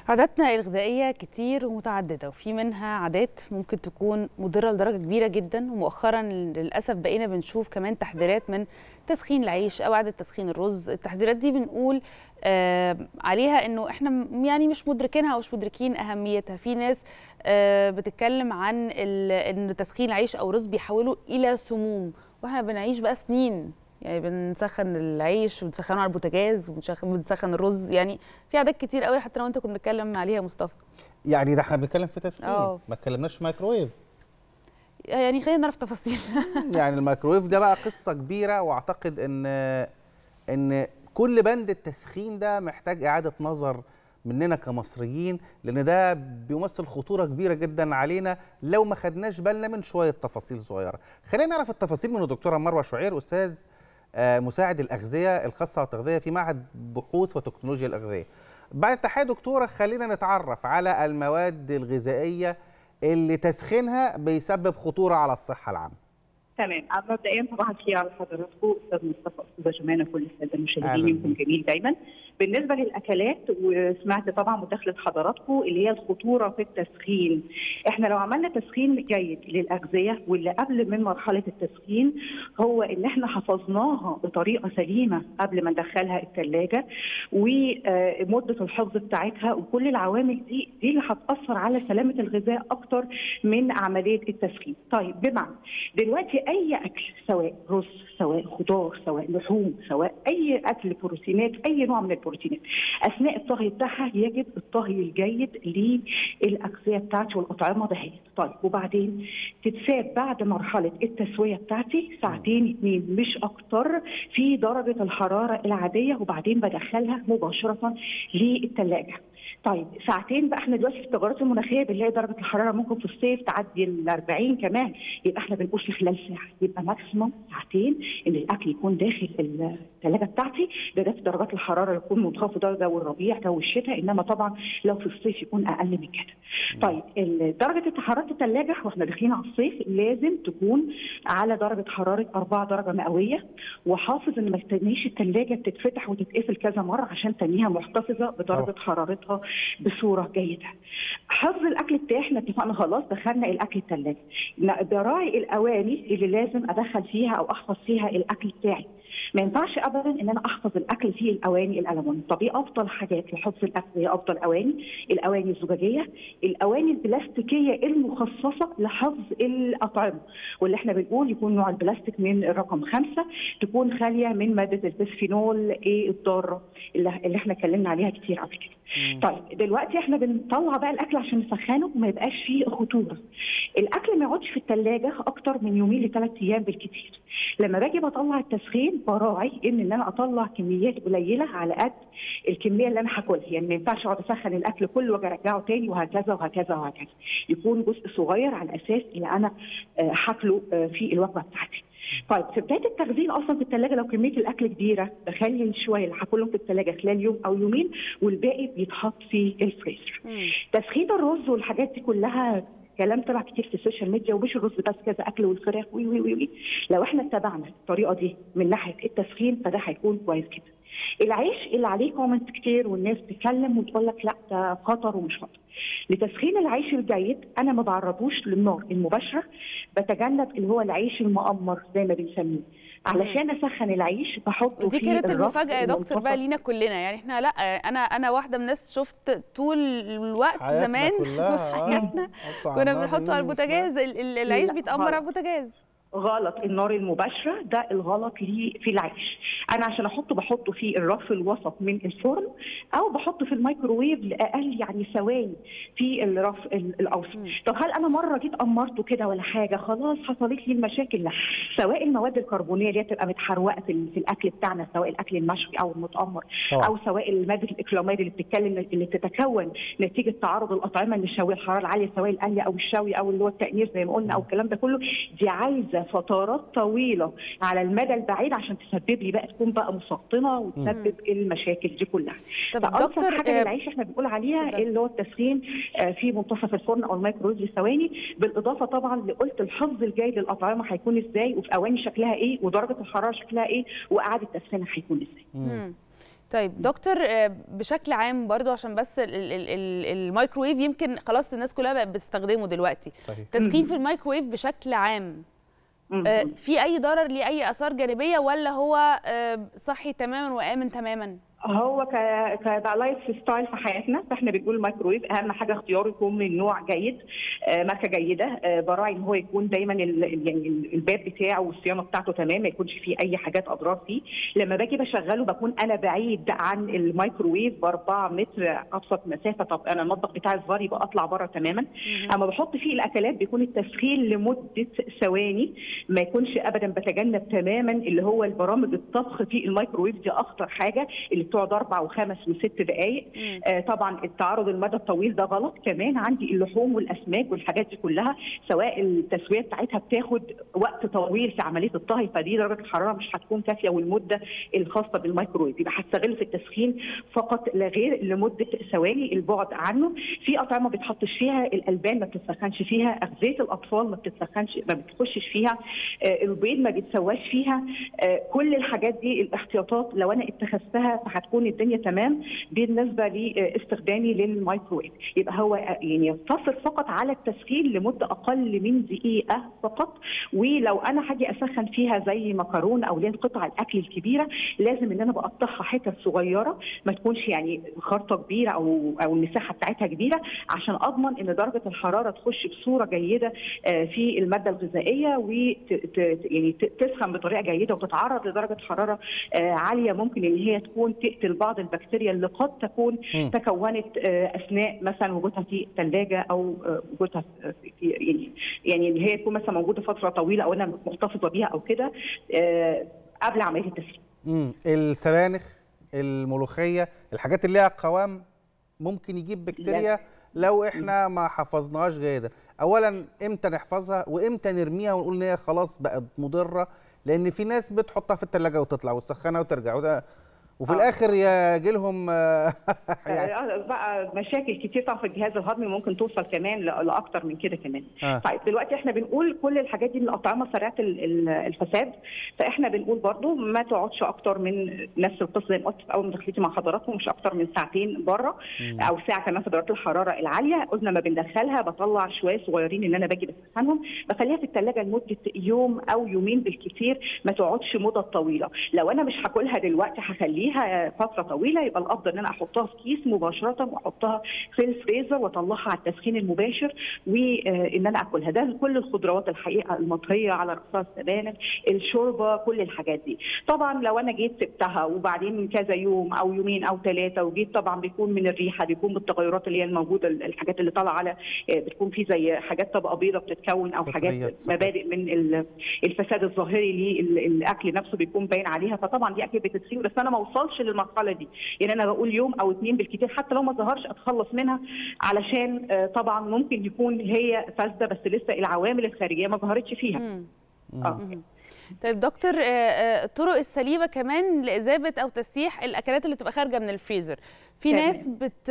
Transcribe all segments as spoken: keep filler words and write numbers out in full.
عاداتنا الغذائية كتير ومتعددة، وفي منها عادات ممكن تكون مضرة لدرجة كبيرة جدا، ومؤخرا للأسف بقينا بنشوف كمان تحذيرات من تسخين العيش أو إعادة تسخين الرز. التحذيرات دي بنقول آه عليها إنه إحنا يعني مش مدركينها أو مش مدركين أهميتها. في ناس آه بتتكلم عن إن تسخين العيش أو الرز بيحولوا إلى سموم، وإحنا بنعيش بقى سنين يعني بنسخن العيش وبنسخنه على البوتاجاز وبنسخن الرز. يعني في عادات كتير قوي حتى لو انت كنا بنتكلم عليها مصطفى. يعني ده احنا بنتكلم في تسخين، أوه. ما اتكلمناش في مايكرويف. يعني خلينا نعرف تفاصيل. يعني الميكرويف ده بقى قصه كبيره، واعتقد ان ان كل بند التسخين ده محتاج اعاده نظر مننا كمصريين، لان ده بيمثل خطوره كبيره جدا علينا لو ما خدناش بالنا من شويه تفاصيل صغيره. خلينا نعرف التفاصيل من الدكتوره مروه شعير، استاذ مساعد الأغذية الخاصة والتغذية في معهد بحوث وتكنولوجيا الأغذية. بعد التحية دكتورة، خلينا نتعرف على المواد الغذائية اللي تسخينها بيسبب خطورة على الصحة العامة. تمام. مبدئيا صباح الخير على حضراتكم، استاذ مصطفى، استاذه جمانه، كل الساده المشاهدين، يومكم جميل دايما. بالنسبه للاكلات، وسمعت طبعا مداخله حضراتكم اللي هي الخطوره في التسخين. احنا لو عملنا تسخين جيد للاغذيه، واللي قبل من مرحله التسخين هو ان احنا حفظناها بطريقه سليمه قبل ما ندخلها الثلاجه، ومده الحفظ بتاعتها وكل العوامل دي دي اللي هتاثر على سلامه الغذاء اكتر من عمليه التسخين. طيب، بمعنى دلوقتي اي اكل، سواء رز، سواء خضار، سواء لحوم، سواء اي اكل بروتينات، اي نوع من البروتينات، اثناء الطهي بتاعها يجب الطهي الجيد للاغذيه بتاعتي والاطعمه دهيت. طيب، وبعدين تتساب بعد مرحله التسويه بتاعتي ساعتين اتنين مش اكتر في درجه الحراره العاديه، وبعدين بدخلها مباشره للثلاجه. طيب، ساعتين بقى، احنا دلوقتي في التغيرات المناخيه بنلاقي درجه الحراره ممكن في الصيف تعدي ال أربعين كمان، يبقى احنا بنقول في خلال ساعه، يبقى ماكسيموم ساعتين ان الاكل يكون داخل الثلاجه بتاعتي. ده ده في درجات الحراره يكون منخفضه، جو الربيع، جو الشتاء، انما طبعا لو في الصيف يكون اقل من كده. طيب، درجه حراره الثلاجه واحنا داخلين على الصيف لازم تكون على درجه حراره أربعة درجه مئويه، وحافظ ان ما تستنيش الثلاجه تتفتح وتتقفل كذا مره عشان تنيها محتفظه بدرجه أوه. حرارتها بصوره جيده. حفظ الاكل بتاعي، احنا اتفقنا خلاص دخلنا الاكل الثلاجه، براعي الاواني اللي لازم ادخل فيها او احفظ فيها الاكل بتاعي. ما ينفعش ابدا ان انا احفظ الاكل في الاواني الالومنيوم. طب ايه افضل حاجات لحفظ الاكل؟ هي افضل اواني الاواني الزجاجيه، الاواني البلاستيكيه المخصصه لحفظ الاطعمه، واللي احنا بنقول يكون نوع البلاستيك من الرقم خمسه، تكون خاليه من ماده البسفينول ايه الضاره اللي احنا اتكلمنا عليها كتير قبل كده. طيب، دلوقتي احنا بنطلع بقى الاكل عشان نسخنه وما يبقاش فيه خطوره. الاكل ما يقعدش في الثلاجه اكتر من يومين لثلاث ايام بالكثير. لما باجي بطلع التسخين براعي ان ان انا اطلع كميات قليله على قد الكميه اللي انا هاكلها، يعني ما ينفعش اقعد اسخن الاكل كله واجي ارجعه تاني وهكذا وهكذا وهكذا. يكون جزء صغير على اساس اللي انا هاكله في الوجبه بتاعتي. طيب، في بدايه التخزين اصلا في الثلاجه لو كميه الاكل كبيره بخلي شويه اللي هاكلهم في الثلاجه خلال يوم او يومين، والباقي بيتحط في الفريزر. تسخين الرز والحاجات دي كلها كلام طلع كتير في السوشيال ميديا، ومش الرز بس، كذا اكل والفراخ وي وي وي. لو احنا اتبعنا الطريقه دي من ناحيه التسخين فده هيكون كويس جدا. العيش اللي عليه كومنت كتير والناس بتتكلم وتقول لك لا ده خطر ومش خطر. لتسخين العيش الجيد انا ما بعرضوش للنار المباشره، بتجنب اللي هو العيش المقمر زي ما بنسميه. علشان اسخن العيش بحطه ودي في كانت المفاجاه يا دكتور بقى لينا كلنا. يعني احنا لا، انا انا واحده من الناس شفت طول الوقت زمان كلها حياتنا كنا بنحطه على البوتاجاز، العيش بيتأمر على البوتاجاز. غلط. النار المباشره ده الغلط ليه في العيش. انا عشان احطه بحطه في الرف الوسط من الفرن، او بحطه في الميكروويف لاقل يعني ثواني في الرف الاوسط. طب هل انا مره جيت امرته كده ولا حاجه خلاص حصلت لي المشاكل؟ لا. سواء المواد الكربونيه اللي تبقى متحروقه في, في الاكل بتاعنا، سواء الاكل المشوي او المتامر، او سواء الماده الاكلاميد اللي بتتكلم اللي بتتكون نتيجه تعرض الاطعمه للشويه الحراره العاليه، سواء القلي او الشوي او اللي هو التأنير زي ما قلنا او الكلام ده كله، دي عايزه فترات طويله على المدى البعيد عشان تسبب لي بقى تكون بقى مسرطنه وتسبب المشاكل دي كلها. طب دكتور، حاجه للعيش احنا بنقول عليها ده. اللي هو التسخين في منتصف الفرن او الميكروويف لثواني، بالاضافه طبعا لقلت الحفظ الجيد للاطعمه هيكون ازاي، وفي اواني شكلها ايه، ودرجه الحراره شكلها ايه، واعاده تسخينها هيكون ازاي. طيب دكتور، بشكل عام برضو عشان بس ال ال ال الميكروويف يمكن خلاص الناس كلها بقت بتستخدمه دلوقتي. صحيح. تسخين في الميكروويف بشكل عام في اي ضرر، ليه اي اثار جانبيه، ولا هو صحي تماما وامن تماما؟ هو ك كلايف ستايل في حياتنا، فاحنا بنقول الميكروويف اهم حاجه اختياره يكون من نوع جيد، ماركه جيده، براعي ان هو يكون دايما يعني الباب بتاعه والصيانه بتاعته تمام، ما يكونش فيه اي حاجات اضرار فيه. لما باجي بشغله بكون انا بعيد عن الميكروويف ب أربعة متر ابسط مسافه. طب انا المطبخ بتاعي صغير يبقى اطلع بره تماما. اما بحط فيه الاكلات بيكون التسخين لمده ثواني، ما يكونش ابدا بتجنب تماما اللي هو البرامج الطبخ في الميكروويف، دي اخطر حاجه اللي بتقعد اربع وخمس وست دقائق. آه طبعا التعرض المدى الطويل ده غلط. كمان عندي اللحوم والاسماك والحاجات دي كلها سواء التسويه بتاعتها بتاخد وقت طويل في عمليه الطهي، فدي درجه الحراره مش هتكون كافيه، والمده الخاصه بالميكروويف يبقى هستغله في التسخين فقط لا غير لمده ثواني، البعد عنه. في اطعمه ما بتحطش فيها، الالبان ما بتتسخنش فيها، اغذيه الاطفال ما بتتسخنش ما بتخشش فيها، آه البيض ما بيتسواش فيها. آه كل الحاجات دي الاحتياطات لو انا اتخذتها هتكون الدنيا تمام بالنسبه لاستخدامي للميكروويف. يبقى هو يعني يقتصر فقط على التسخين لمده اقل من دقيقه فقط. ولو انا هاجي اسخن فيها زي مكرونه او لين قطع الاكل الكبيره، لازم ان انا بقطعها حتت صغيره، ما تكونش يعني خرطه كبيره او او المساحه بتاعتها كبيره، عشان اضمن ان درجه الحراره تخش بصوره جيده في الماده الغذائيه، وت يعني تسخن بطريقه جيده وتتعرض لدرجه حراره عاليه ممكن ان هي تكون تقتل بعض البكتيريا اللي قد تكون م. تكونت اثناء مثلا وجودها في الثلاجه او وجودها في يعني يعني ان هي تكون مثلا موجوده فتره طويله او انا محتفظه بيها او كده قبل عمليه التسخين. امم السبانخ، الملوخيه، الحاجات اللي ليها قوام ممكن يجيب بكتيريا لو احنا ما حفظناهاش جيدا. اولا امتى نحفظها وامتى نرميها ونقول ان هي خلاص بقت مضره؟ لان في ناس بتحطها في الثلاجه وتطلع وتسخنها وترجع، وده وفي آه. الاخر يجي لهم يعني بقى مشاكل كتير طبعا في الجهاز الهضمي، ممكن توصل كمان لاكتر من كده كمان. آه. طيب دلوقتي احنا بنقول كل الحاجات دي من الاطعمه سريعه الفساد، فاحنا بنقول برضو ما تقعدش اكتر من نفس القصه زي ما قلت في اول مداخلتي مع حضراتكم، مش اكتر من ساعتين بره او ساعه كمان في درجات الحراره العاليه. قلنا ما بندخلها بطلع شويه صغيرين ان انا باجي بسخنهم، بخليها في الثلاجه لمده يوم او يومين بالكثير، ما تقعدش مده طويله. لو انا مش هاكلها دلوقتي هخليها فتره طويله، يبقى الافضل ان انا احطها في كيس مباشره واحطها في الفريزر واطلعها على التسخين المباشر وان انا اكلها. ده كل الخضروات الحقيقه المطهيه على راسها السبانخ، الشوربه، كل الحاجات دي. طبعا لو انا جيت سبتها وبعدين من كذا يوم او يومين او ثلاثه وجيت، طبعا بيكون من الريحه، بيكون بالتغيرات اللي هي الموجوده، الحاجات اللي طالعه على بتكون في زي حاجات طبقه بيضاء بتتكون او حاجات مبادئ من الفساد الظاهري للاكل نفسه بيكون باين عليها، فطبعا دي اكيد بتتسخين. بس انا ما اوصلش للمرحله دي، يعني انا بقول يوم او اثنين بالكثير، حتى لو ما ظهرش اتخلص منها، علشان طبعا ممكن يكون هي فاسده بس لسه العوامل الخارجيه ما ظهرتش فيها. مم. اه طيب دكتور، الطرق السليمه كمان لاذابه او تسييح الاكلات اللي بتبقى خارجه من الفريزر، في تمام. ناس بت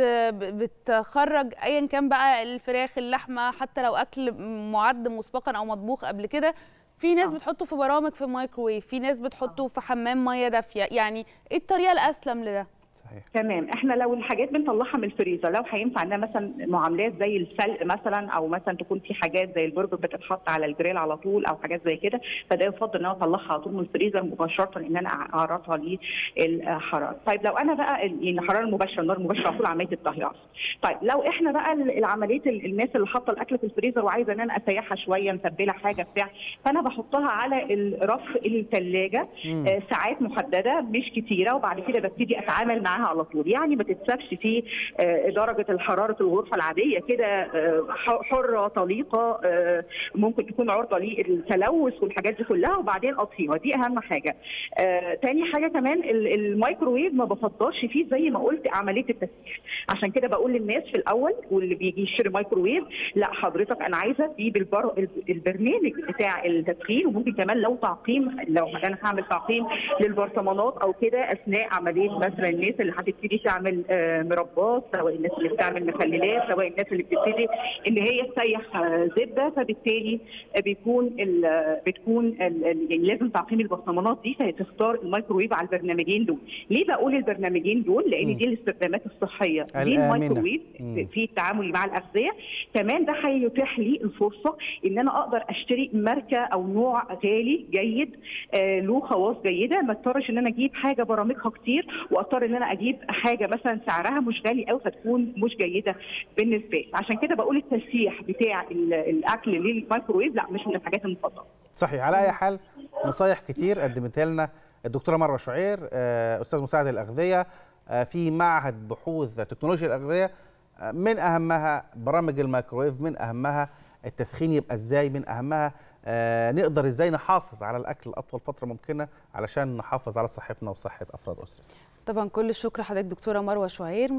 بتخرج ايا كان بقى الفراخ، اللحمه، حتى لو اكل معد مسبقا او مطبوخ قبل كده، في ناس آه. بتحطه في برامج في الميكروويف، في ناس بتحطه آه. في حمام ميه دافيه، يعني ايه الطريقه الاسلم لده؟ صحيح. تمام. احنا لو الحاجات بنطلعها من الفريزر، لو هينفع انها مثلا معاملات زي السلق مثلا، او مثلا تكون في حاجات زي البرجر بتتحط على الجريل على طول او حاجات زي كده، فده يفضل ان انا اطلعها على طول من الفريزر مباشره ان انا اعرضها للحراره. طيب لو انا بقى يعني الحراره المباشره، النار المباشره على طول عمليه الطهي. طيب لو احنا بقى العمليه الناس اللي حاطه الاكل في الفريزر وعايزه ان انا اسيحها شويه، مسبله حاجه بتاع، فانا بحطها على الرف الثلاجه آه ساعات محدده مش كتيره، وبعد كده ببتدي اتعامل معاها على طول. يعني ما تتسابش في درجه الحراره الغرفه العاديه كده حره طليقه، ممكن تكون عرضه للتلوث والحاجات دي كلها، وبعدين اطفيها. دي اهم حاجه. تاني حاجه كمان الميكروويف ما بفضلش فيه زي ما قلت عمليه التسييح، عشان كده بقول للناس في الاول واللي بيجي يشتري مايكروويف، لا حضرتك انا عايزه تجيب البرنامج بتاع التسخين، وممكن كمان لو تعقيم، لو انا هعمل تعقيم للبرطمانات او كده اثناء عمليه مثلا الناس اللي هتبتدي تعمل مربات، سواء الناس اللي بتعمل مخللات، سواء الناس اللي بتبتدي ان هي تسيح زبده، فبالتالي بيكون ال بتكون ال يعني لازم تعقيم البصمانات دي، فهتختار الميكروويف على البرنامجين دول. ليه بقول البرنامجين دول؟ لان دي الاستخدامات الصحيه للميكروويف في التعامل مع الاغذيه. كمان ده هيتيح لي الفرصه ان انا اقدر اشتري ماركه او نوع غالي جيد آه له خواص جيده، ما اضطرش ان انا اجيب حاجه برامجها كتير واضطر ان انا اجيب حاجه مثلا سعرها مش غالي قوي فتكون مش جيده بالنسبه لي. عشان كده بقول التسييح بتاع الاكل للميكروويف لا مش من الحاجات المفضله. صحيح. على اي حال نصايح كتير قدمتها لنا الدكتوره مروه شعير، استاذ مساعد الاغذيه في معهد بحوث تكنولوجيا الاغذيه. من اهمها برامج الميكروويف، من اهمها التسخين يبقى ازاي، من اهمها آه نقدر ازاي نحافظ على الاكل اطول فتره ممكنه علشان نحافظ على صحتنا وصحه افراد اسرتنا. طبعا كل الشكر لحضرتك دكتوره مروه شعير.